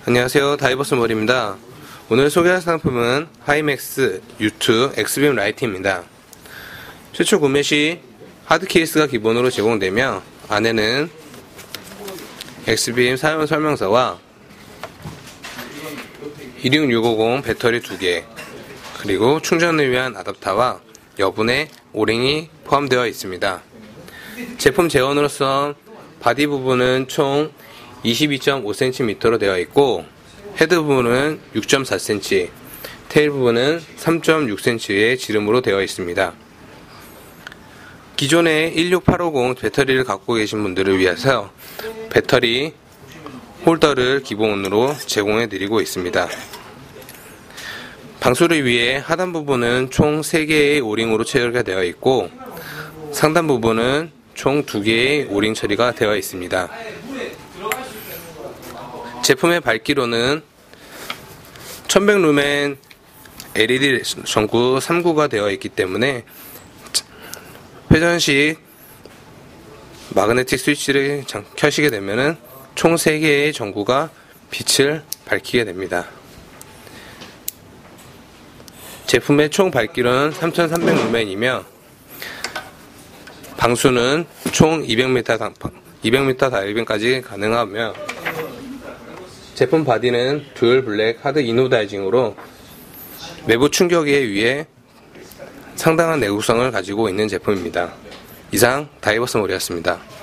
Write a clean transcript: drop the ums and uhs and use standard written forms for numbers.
안녕하세요, 다이버스 몰입니다. 오늘 소개할 상품은 하이맥스 U2 엑스빔 라이트입니다. 최초 구매 시 하드 케이스가 기본으로 제공되며 안에는 엑스빔 사용 설명서와 26650 배터리 2개, 그리고 충전을 위한 아답터와 여분의 오링이 포함되어 있습니다. 제품 재원으로서 바디 부분은 총 22.5cm로 되어 있고, 헤드 부분은 6.4cm, 테일 부분은 3.6cm의 지름으로 되어 있습니다. 기존의 16850 배터리를 갖고 계신 분들을 위해서 배터리 홀더를 기본으로 제공해 드리고 있습니다. 방수를 위해 하단 부분은 총 3개의 오링으로 처리가 되어 있고, 상단 부분은 총 2개의 오링 처리가 되어 있습니다. 제품의 밝기로는 1100루멘 LED 전구 3구가 되어 있기 때문에 회전식 마그네틱 스위치를 켜시게 되면 총 3개의 전구가 빛을 밝히게 됩니다. 제품의 총 밝기로는 3300루멘이며 방수는 총 200m 다이빙까지 가능하며, 제품 바디는 듀얼 블랙 하드 이노다이징으로 외부 충격에 의해 상당한 내구성을 가지고 있는 제품입니다. 이상 다이버스 몰이었습니다.